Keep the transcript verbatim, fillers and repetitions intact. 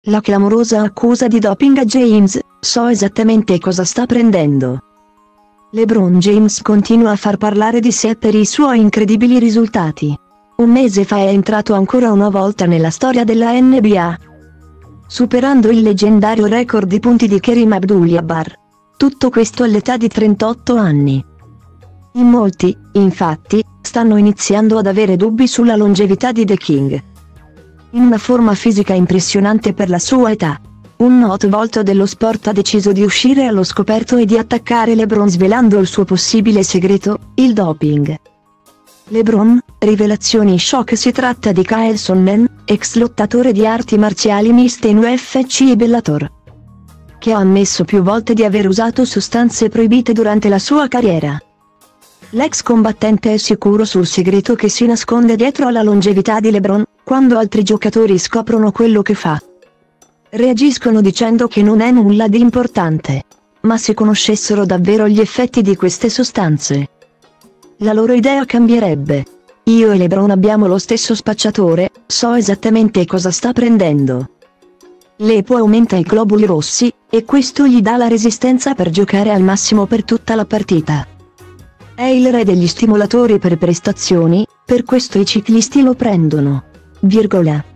La clamorosa accusa di doping a James, so esattamente cosa sta prendendo. LeBron James continua a far parlare di sé per i suoi incredibili risultati. Un mese fa è entrato ancora una volta nella storia della N B A, superando il leggendario record di punti di Kareem Abdul-Jabbar. Tutto questo all'età di trentotto anni. In molti, infatti, stanno iniziando ad avere dubbi sulla longevità di The King. In una forma fisica impressionante per la sua età, un noto volto dello sport ha deciso di uscire allo scoperto e di attaccare LeBron svelando il suo possibile segreto, il doping. LeBron, rivelazioni shock. Si tratta di Chael Sonnen, ex lottatore di arti marziali miste in U F C e Bellator, che ha ammesso più volte di aver usato sostanze proibite durante la sua carriera. L'ex combattente è sicuro sul segreto che si nasconde dietro alla longevità di LeBron. Quando altri giocatori scoprono quello che fa, reagiscono dicendo che non è nulla di importante. Ma se conoscessero davvero gli effetti di queste sostanze, la loro idea cambierebbe. Io e LeBron abbiamo lo stesso spacciatore, so esattamente cosa sta prendendo. L'E P O aumenta i globuli rossi, e questo gli dà la resistenza per giocare al massimo per tutta la partita. È il re degli stimolatori per prestazioni, per questo i ciclisti lo prendono. Virgola.